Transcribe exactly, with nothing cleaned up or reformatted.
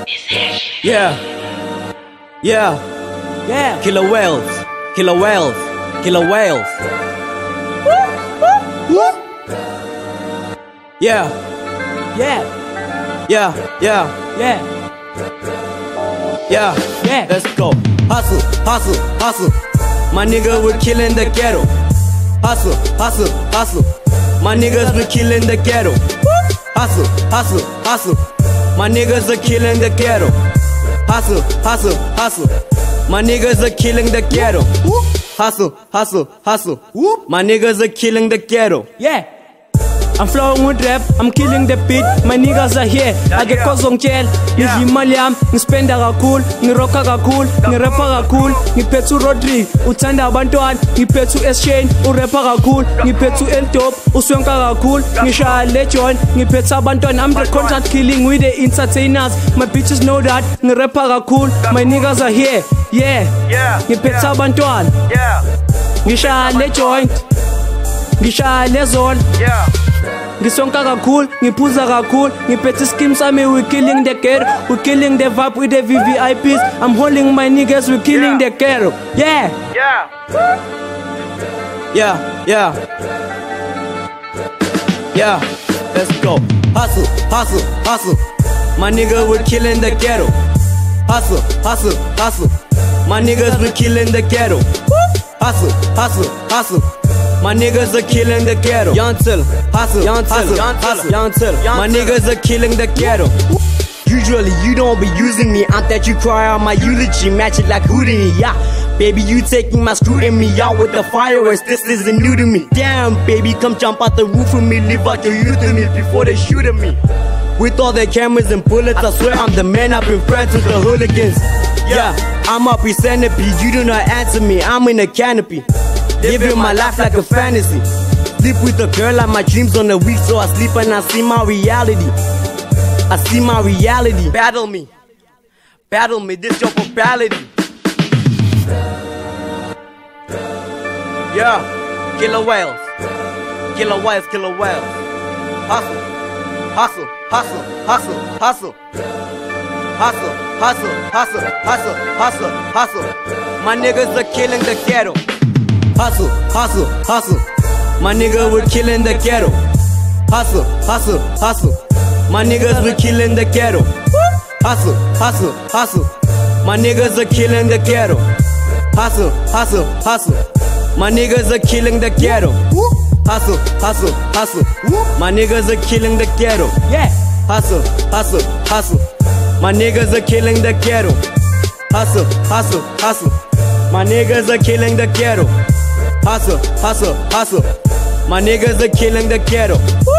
Yeah. Yeah. Yeah. Killer whales. Killer whales. Killer whales. Yeah. Yeah. Yeah. Yeah. Yeah. Yeah. Yeah. Let's go. Hustle, hustle, hustle. My nigga, we're killing the ghetto. Hustle, hustle, hustle. My niggas, we're killing the ghetto. Hustle, hustle, hustle. My niggas are killing the ghetto. Hustle, hustle, hustle. My niggas are killing the ghetto. Hustle, hustle, hustle. My niggas are killing the ghetto. Yeah. I'm flowing with rap, I'm killing the beat. My niggas are here, I get cause on jail. Nidli imali yami, ngispenda kakhulu, ngirocka kakhulu, ngirappa kakhulu. Ngiphethe uRodrick, uthanda abantwana. Ngiphethe uShane, urappa kakhulu. Ngiphethe uEldope, uswenka kakhulu. Ngishaya le joint, ngiphethe abantwana. I'm the contract killing with the entertainers. My bitches know that, ngirappa kakhulu. My niggas are here, yeah. Ngiphethe abantwana. Ngishaya le joint, ngishaya le zone. Ngisonka kakhulu, ngiphuza kakhulu. Ngiphethe scheme sami, we killing the ghetto. We killing the vibe with the V V I Ps. I'm holding my niggas, we killing the ghetto. Yeah. Yeah. Yeah. Yeah. Yeah. Let's go. Hustle, hustle, hustle. My nigga, we're killing the ghetto. Hustle, hustle, hustle. My niggas, we're killing the ghetto. Hustle, hustle, hustle. My niggas are killing the ghetto. Young Till, hustle, young Till, hustle, young Till. My niggas are killing the ghetto. Usually you don't be using me, I'm that you cry out my eulogy, match it like Houdini, yeah. Baby, you taking my screwing me out with the fireworks, this isn't new to me. Damn, baby, come jump out the roof with me, leave out your youth in me before they shoot at me. With all their cameras and bullets, I swear I'm the man, I've been friends with the hooligans. Yeah, I'm up centipede, you do not answer me, I'm in a canopy. Living my life like a fantasy. Sleep with a girl like my dreams on the week, so I sleep and I see my reality. I see my reality. Battle me, battle me, this your propriety. Yeah, killer whales, killer whales, killer whales. Hustle, hustle, hustle, hustle, hustle. Hustle, hustle, hustle, hustle, hustle, hustle. My niggas are killing the ghetto. Hustle, hustle, hustle. My nigga, we're killing the ghetto. Hustle, hustle, hustle. My niggas, we're killing the ghetto. Hustle, hustle, hustle. My niggas are killing the ghetto. Hustle, hustle, hustle. My niggas are killing the ghetto. Hustle, hustle, hustle. My niggas are killing the ghetto. Yeah. Hustle, hustle, hustle. My niggas are killing the ghetto. Hustle, hustle, hustle. My niggas are killing the ghetto. Hustle, hustle, hustle. My niggas are killing the ghetto.